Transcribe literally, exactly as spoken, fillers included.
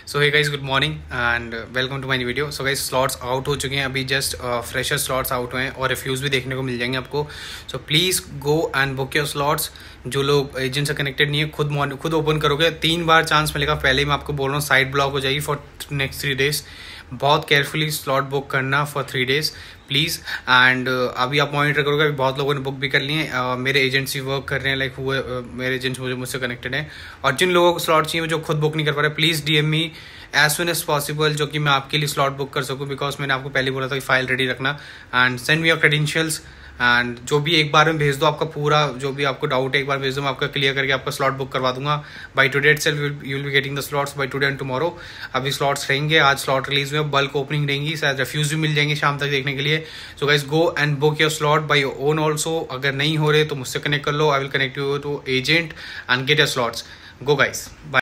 So hey guys, good morning and welcome to my new video. So guys, slots out हो चुके हैं, अभी just fresher slots out हुए हैं और रिव्यूज़ भी देखने को मिल जाएंगे आपको। So please go and book your slots. जो लोग एजेंट से कनेक्टेड नहीं है, खुद खुद ओपन करोगे, तीन बार चांस मिलेगा। पहले मैं आपको बोल रहा हूँ, साइट ब्लॉक हो जाएगी फॉर नेक्स्ट थ्री डेज। बहुत केयरफुली स्लॉट बुक करना for three days please. And अभी आप मॉनिटर करोगे, अभी बहुत लोगों ने बुक भी कर लिए हैं। uh, मेरे एजेंट्स ही वर्क कर रहे हैं, लाइक हुए uh, मेरे एजेंट्स मुझे मुझसे कनेक्टेड हैं। और जिन लोगों को स्लॉट चाहिए जो खुद बुक नहीं कर पा रहे, please D M me as soon as possible, जो कि मैं आपके लिए स्लॉट बुक कर सकूँ। बिकॉज मैंने आपको पहले बोला था कि फाइल रेडी रखना and send me your credentials. And जो भी एक बार में भेज दो, आपका पूरा जो भी आपको डाउट है एक बार भेज दो, मैं आपका क्लियर करके आपका स्लॉट बुक करवा दूंगा। By today itself you will be getting the slots by today and tomorrow. अभी स्लॉट्स रहेंगे, आज स्लॉट रिलीज में बल्क ओपनिंग रहेंगी, शायद रिफ्यूज भी मिल जाएंगे शाम तक देखने के लिए। So guys, go and book your slot by your own also. अगर नहीं हो रहे तो मुझसे कनेक्ट कर लो, I will connect you to agent and get your slots. Go guys, bye.